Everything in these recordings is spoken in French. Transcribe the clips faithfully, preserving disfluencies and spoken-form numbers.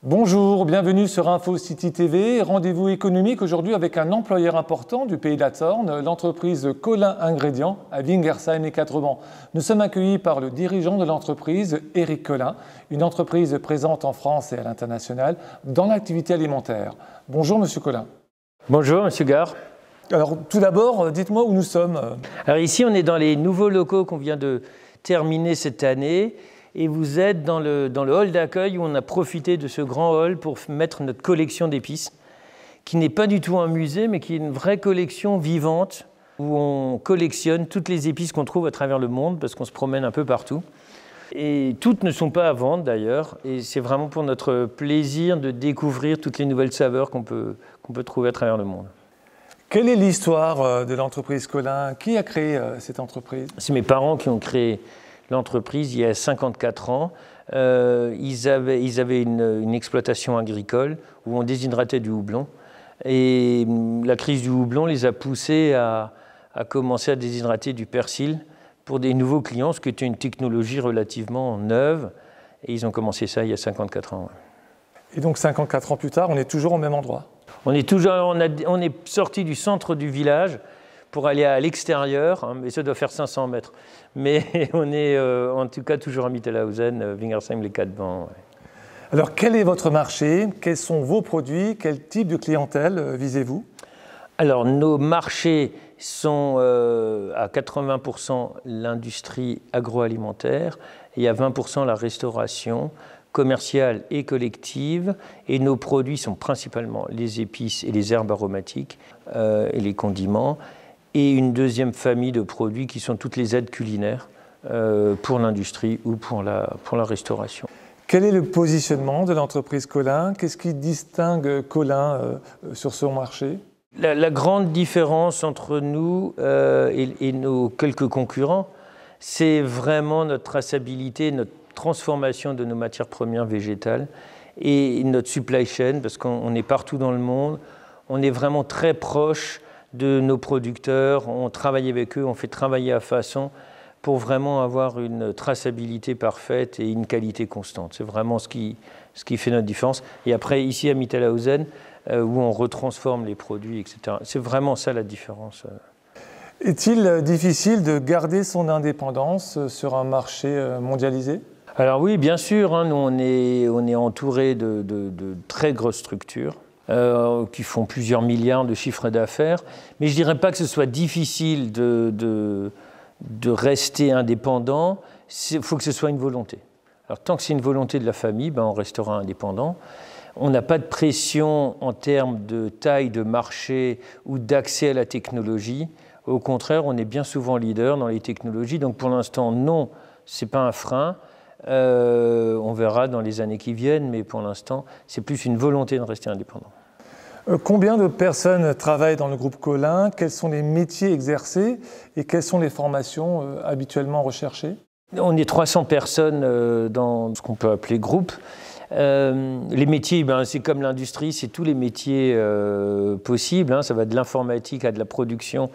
Bonjour, bienvenue sur InfoCity T V. Rendez-vous économique aujourd'hui avec un employeur important du pays de la Sorne, l'entreprise Collin Ingrédients à Wingersheim et Quatre-Vents. Nous sommes accueillis par le dirigeant de l'entreprise, Éric Collin, une entreprise présente en France et à l'international dans l'activité alimentaire. Bonjour Monsieur Collin. Bonjour Monsieur Gare. Alors tout d'abord, dites-moi où nous sommes. Alors ici on est dans les nouveaux locaux qu'on vient de terminer cette année. Et vous êtes dans le, dans le hall d'accueil où on a profité de ce grand hall pour mettre notre collection d'épices, qui n'est pas du tout un musée, mais qui est une vraie collection vivante, où on collectionne toutes les épices qu'on trouve à travers le monde, parce qu'on se promène un peu partout. Et toutes ne sont pas à vendre d'ailleurs, et c'est vraiment pour notre plaisir de découvrir toutes les nouvelles saveurs qu'on peut, qu'on peut trouver à travers le monde. Quelle est l'histoire de l'entreprise Collin? Qui a créé cette entreprise? C'est mes parents qui ont créé l'entreprise il y a cinquante-quatre ans. Euh, ils avaient, ils avaient une, une exploitation agricole où on déshydratait du houblon. Et la crise du houblon les a poussés à, à commencer à déshydrater du persil pour des nouveaux clients, ce qui était une technologie relativement neuve. Et ils ont commencé ça il y a cinquante-quatre ans. Et donc cinquante-quatre ans plus tard, on est toujours au même endroit? On est, toujours, on, a, on est sorti du centre du village pour aller à l'extérieur, hein, mais ça doit faire cinq cents mètres. Mais on est euh, en tout cas toujours à Mittelhausen, euh, Wingersheim, les Quatre-Vents. Ouais. Alors quel est votre marché? Quels sont vos produits? Quel type de clientèle euh, visez-vous? Alors nos marchés sont euh, à quatre-vingts pour cent l'industrie agroalimentaire et à vingt pour cent la restauration commerciale et collective. Et nos produits sont principalement les épices et les herbes aromatiques euh, et les condiments. Et une deuxième famille de produits qui sont toutes les aides culinaires euh, pour l'industrie ou pour la, pour la restauration. Quel est le positionnement de l'entreprise Collin? Qu'est-ce qui distingue Collin euh, sur son marché? La, la grande différence entre nous euh, et, et nos quelques concurrents, c'est vraiment notre traçabilité, notre transformation de nos matières premières végétales et notre supply chain, parce qu'on est partout dans le monde, on est vraiment très proche de nos producteurs, on travaille avec eux, on fait travailler à façon pour vraiment avoir une traçabilité parfaite et une qualité constante. C'est vraiment ce qui, ce qui fait notre différence. Et après, ici à Mittelhausen, euh, où on retransforme les produits, et cetera. C'est vraiment ça la différence. Est-il difficile de garder son indépendance sur un marché mondialisé? Alors oui, bien sûr, hein, nous on est, on est entouré de, de, de très grosses structures. Euh, qui font plusieurs milliards de chiffres d'affaires. Mais je ne dirais pas que ce soit difficile de, de, de rester indépendant. Il faut que ce soit une volonté. Alors, tant que c'est une volonté de la famille, ben, on restera indépendant. On n'a pas de pression en termes de taille de marché ou d'accès à la technologie. Au contraire, on est bien souvent leader dans les technologies. Donc pour l'instant, non, ce n'est pas un frein. Euh, on verra dans les années qui viennent, mais pour l'instant, c'est plus une volonté de rester indépendant. Euh, combien de personnes travaillent dans le groupe Collin? Quels sont les métiers exercés et quelles sont les formations euh, habituellement recherchées? On est trois cents personnes euh, dans ce qu'on peut appeler groupe. Euh, les métiers, ben, c'est comme l'industrie, c'est tous les métiers euh, possibles. Hein. Ça va de l'informatique à de la production,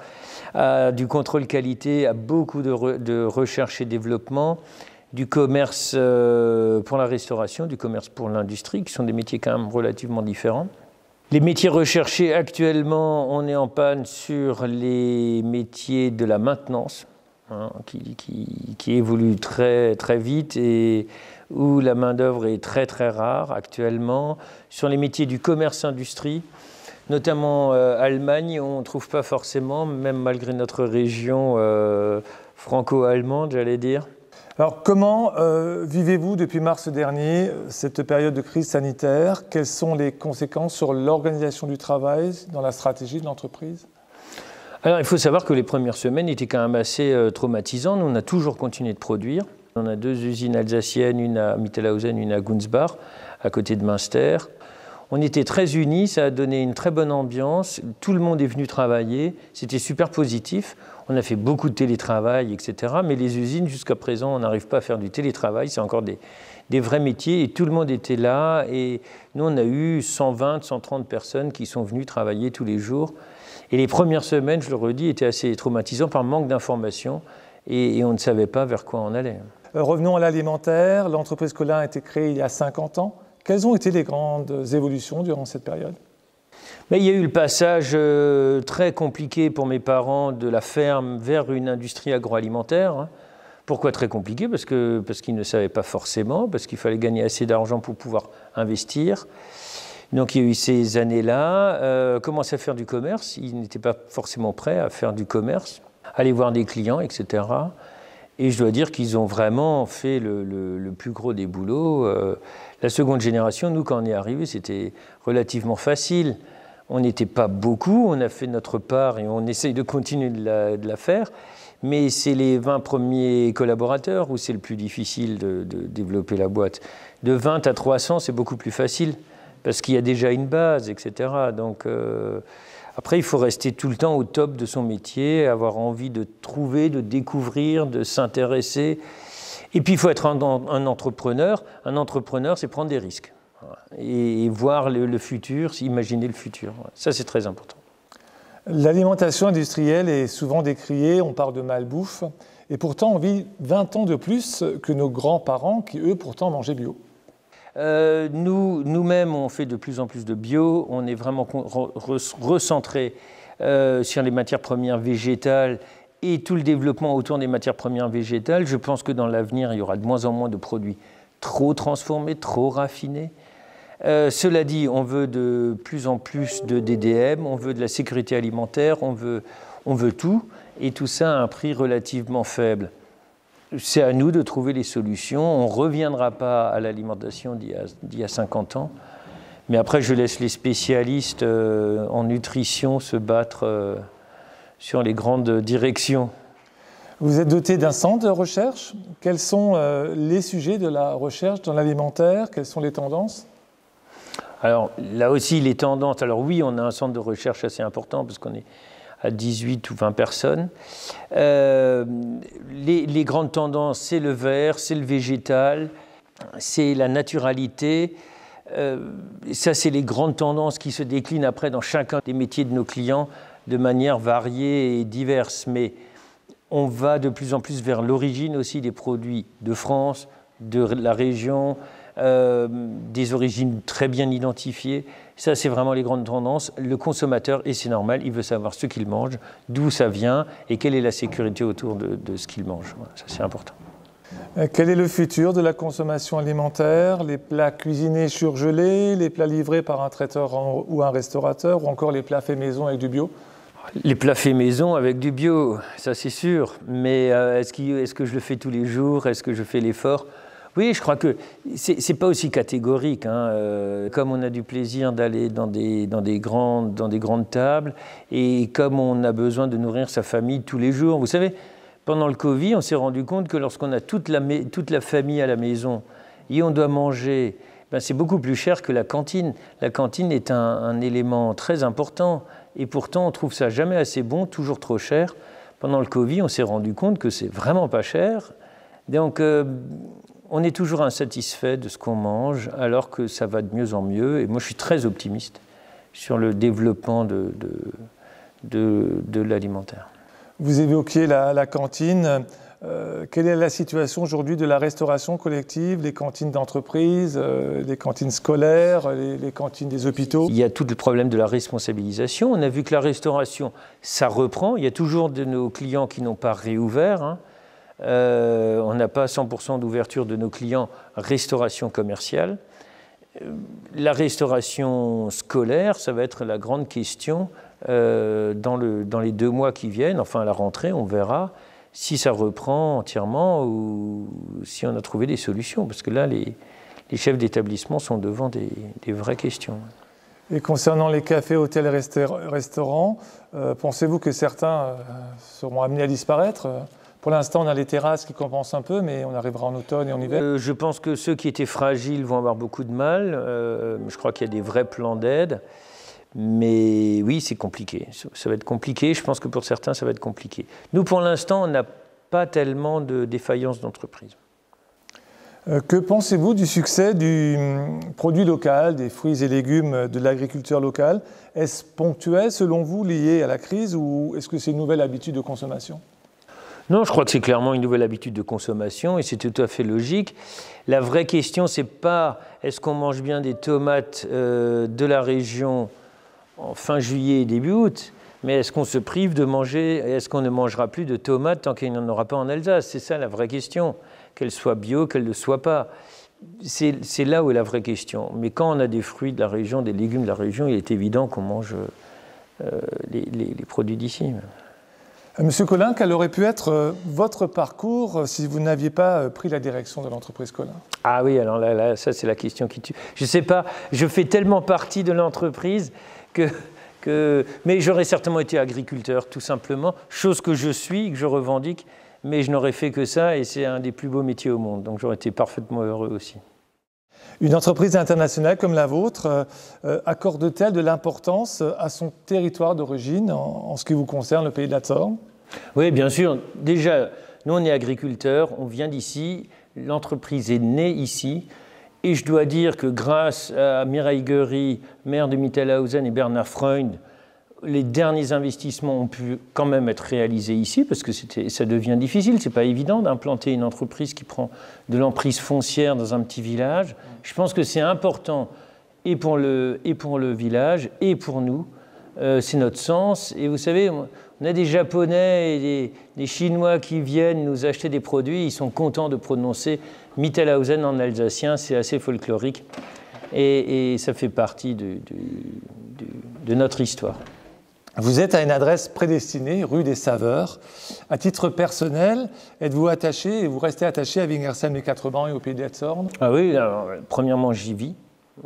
à du contrôle qualité, à beaucoup de, re- de recherche et développement, du commerce euh, pour la restauration, du commerce pour l'industrie, qui sont des métiers quand même relativement différents. Les métiers recherchés actuellement, on est en panne sur les métiers de la maintenance, hein, qui, qui, qui évoluent très, très vite et où la main-d'œuvre est très très rare actuellement. Sur les métiers du commerce-industrie, notamment euh, Allemagne, on ne trouve pas forcément, même malgré notre région euh, franco-allemande, j'allais dire. Alors, comment euh, vivez-vous depuis mars dernier cette période de crise sanitaire? Quelles sont les conséquences sur l'organisation du travail, dans la stratégie de l'entreprise? Alors, il faut savoir que les premières semaines étaient quand même assez euh, traumatisantes. On a toujours continué de produire. On a deux usines alsaciennes, une à Mittelhausen, une à Gunsbach, à côté de Münster. On était très unis, ça a donné une très bonne ambiance. Tout le monde est venu travailler, c'était super positif. On a fait beaucoup de télétravail, et cetera. Mais les usines, jusqu'à présent, on n'arrive pas à faire du télétravail. C'est encore des, des vrais métiers et tout le monde était là. Et nous, on a eu cent vingt, cent trente personnes qui sont venues travailler tous les jours. Et les premières semaines, je le redis, étaient assez traumatisantes par manque d'informations et, et on ne savait pas vers quoi on allait. Euh, revenons à l'alimentaire. L'entreprise Collin a été créée il y a cinquante ans. Quelles ont été les grandes évolutions durant cette période ? Mais il y a eu le passage euh, très compliqué pour mes parents de la ferme vers une industrie agroalimentaire. Hein. Pourquoi très compliqué ? Parce que, parce qu'ils ne savaient pas forcément, parce qu'il fallait gagner assez d'argent pour pouvoir investir. Donc il y a eu ces années-là. Euh, commencer à faire du commerce, ils n'étaient pas forcément prêts à faire du commerce, aller voir des clients, et cetera. Et je dois dire qu'ils ont vraiment fait le, le, le plus gros des boulots. Euh, la seconde génération, nous, quand on est arrivé, c'était relativement facile. On n'était pas beaucoup, on a fait notre part et on essaye de continuer de la, de la faire. Mais c'est les vingt premiers collaborateurs où c'est le plus difficile de, de développer la boîte. De vingt à trois cents, c'est beaucoup plus facile parce qu'il y a déjà une base, et cetera. Donc, euh, après, il faut rester tout le temps au top de son métier, avoir envie de trouver, de découvrir, de s'intéresser. Et puis, il faut être un, un entrepreneur. Un entrepreneur, c'est prendre des risques. Et voir le, le futur, imaginer le futur. Ça, c'est très important. L'alimentation industrielle est souvent décriée, on parle de malbouffe, et pourtant on vit vingt ans de plus que nos grands-parents qui, eux, pourtant mangeaient bio. Euh, nous, nous-mêmes, on fait de plus en plus de bio, on est vraiment re- recentré euh, sur les matières premières végétales et tout le développement autour des matières premières végétales. Je pense que dans l'avenir, il y aura de moins en moins de produits trop transformés, trop raffinés. Euh, cela dit, on veut de plus en plus de D D M, on veut de la sécurité alimentaire, on veut, on veut tout, et tout ça à un prix relativement faible. C'est à nous de trouver les solutions. On ne reviendra pas à l'alimentation d'il y a, d'il y a cinquante ans, mais après je laisse les spécialistes euh, en nutrition se battre euh, sur les grandes directions. Vous êtes doté d'un centre de recherche. Quels sont euh, les sujets de la recherche dans l'alimentaire? Quelles sont les tendances? Alors là aussi, les tendances. Alors oui, on a un centre de recherche assez important parce qu'on est à dix-huit ou vingt personnes. Euh, les, les grandes tendances, c'est le vert, c'est le végétal, c'est la naturalité. Euh, ça, c'est les grandes tendances qui se déclinent après dans chacun des métiers de nos clients de manière variée et diverse. Mais on va de plus en plus vers l'origine aussi des produits de France, de la région, Euh, des origines très bien identifiées. Ça, c'est vraiment les grandes tendances. Le consommateur, et c'est normal, il veut savoir ce qu'il mange, d'où ça vient et quelle est la sécurité autour de, de ce qu'il mange. Voilà, ça, c'est important. Quel est le futur de la consommation alimentaire? Les plats cuisinés surgelés, les plats livrés par un traiteur en, ou un restaurateur, ou encore les plats faits maison avec du bio? Les plats faits maison avec du bio, ça c'est sûr. Mais euh, est-ce, qu'il, est-ce que je le fais tous les jours? Est-ce que je fais l'effort? Oui, je crois que c'est, c'est pas aussi catégorique. Hein. Euh, comme on a du plaisir d'aller dans des, dans, des grandes, dans des grandes tables et comme on a besoin de nourrir sa famille tous les jours. Vous savez, pendant le Covid, on s'est rendu compte que lorsqu'on a toute la, toute la famille à la maison et on doit manger, ben c'est beaucoup plus cher que la cantine. La cantine est un, un élément très important et pourtant on trouve ça jamais assez bon, toujours trop cher. Pendant le Covid, on s'est rendu compte que c'est vraiment pas cher. Donc, euh, on est toujours insatisfait de ce qu'on mange, alors que ça va de mieux en mieux. Et moi, je suis très optimiste sur le développement de, de, de, de l'alimentaire. Vous évoquiez la, la cantine. Euh, quelle est la situation aujourd'hui de la restauration collective, les cantines d'entreprise, euh, les cantines scolaires, les, les cantines des hôpitaux? Il y a tout le problème de la responsabilisation. On a vu que la restauration, ça reprend. Il y a toujours de nos clients qui n'ont pas réouvert, hein. Euh, on n'a pas cent pour cent d'ouverture de nos clients restauration commerciale. Euh, la restauration scolaire, ça va être la grande question euh, dans, le, dans les deux mois qui viennent. Enfin, à la rentrée, on verra si ça reprend entièrement ou si on a trouvé des solutions. Parce que là, les, les chefs d'établissement sont devant des, des vraies questions. Et concernant les cafés, hôtels, restaurants, euh, pensez-vous que certains euh, seront amenés à disparaître ? Pour l'instant, on a les terrasses qui compensent un peu, mais on arrivera en automne et en hiver. Euh, je pense que ceux qui étaient fragiles vont avoir beaucoup de mal. Euh, je crois qu'il y a des vrais plans d'aide. Mais oui, c'est compliqué. Ça va être compliqué. Je pense que pour certains, ça va être compliqué. Nous, pour l'instant, on n'a pas tellement de défaillances d'entreprise. Euh, que pensez-vous du succès du produit local, des fruits et légumes de l'agriculture locale? Est-ce ponctuel, selon vous, lié à la crise, ou est-ce que c'est une nouvelle habitude de consommation? Non, je crois que c'est clairement une nouvelle habitude de consommation et c'est tout à fait logique. La vraie question, c'est pas est-ce qu'on mange bien des tomates euh, de la région en fin juillet et début août, mais est-ce qu'on se prive de manger, est-ce qu'on ne mangera plus de tomates tant qu'il n'y en aura pas en Alsace? C'est ça la vraie question, qu'elles soient bio, qu'elles ne le soient pas. C'est là où est la vraie question. Mais quand on a des fruits de la région, des légumes de la région, il est évident qu'on mange euh, les, les, les produits d'ici. Monsieur Collin, quel aurait pu être votre parcours si vous n'aviez pas pris la direction de l'entreprise Collin? Ah oui, alors là, là ça c'est la question qui tue. Je ne sais pas, je fais tellement partie de l'entreprise que, que... Mais j'aurais certainement été agriculteur, tout simplement, chose que je suis, que je revendique, mais je n'aurais fait que ça et c'est un des plus beaux métiers au monde, donc j'aurais été parfaitement heureux aussi. Une entreprise internationale comme la vôtre euh, accorde-t-elle de l'importance à son territoire d'origine en, en ce qui vous concerne, le pays de la Zorn? Oui, bien sûr. Déjà, nous, on est agriculteurs, on vient d'ici, l'entreprise est née ici. Et je dois dire que grâce à Mireille Guéry, maire de Mittelhausen, et Bernard Freund, les derniers investissements ont pu quand même être réalisés ici, parce que ça devient difficile. Ce n'est pas évident d'implanter une entreprise qui prend de l'emprise foncière dans un petit village. Je pense que c'est important, et pour, le, et pour le village, et pour nous. Euh, c'est notre sens. Et vous savez, on a des Japonais et des, des Chinois qui viennent nous acheter des produits. Ils sont contents de prononcer Mittelhausen en alsacien. C'est assez folklorique. Et, et ça fait partie de, de, de, de notre histoire. Vous êtes à une adresse prédestinée, rue des Saveurs. À titre personnel, êtes-vous attaché et vous restez attaché à Wingersheim-les-Quatre-Vents et au Pays de la Zorn? Ah oui, alors, premièrement, j'y vis.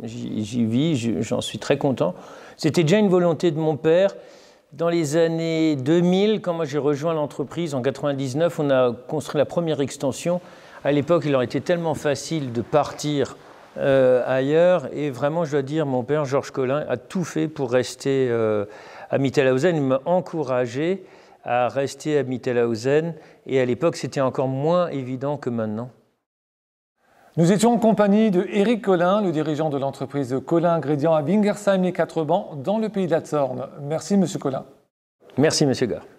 J'y vis, j'en suis très content. C'était déjà une volonté de mon père. Dans les années deux mille, quand moi j'ai rejoint l'entreprise, en quatre-vingt-dix-neuf, on a construit la première extension. À l'époque, il aurait été tellement facile de partir euh, ailleurs. Et vraiment, je dois dire, mon père, Georges Collin, a tout fait pour rester euh, à Mittelhausen. Il m'a encouragé à rester à Mittelhausen. Et à l'époque, c'était encore moins évident que maintenant. Nous étions en compagnie de Éric Collin, le dirigeant de l'entreprise Collin Ingrédients à Wingersheim-les-Quatre-Vents, dans le Pays de la Zorn. Merci, Monsieur Collin. Merci, Monsieur Gare.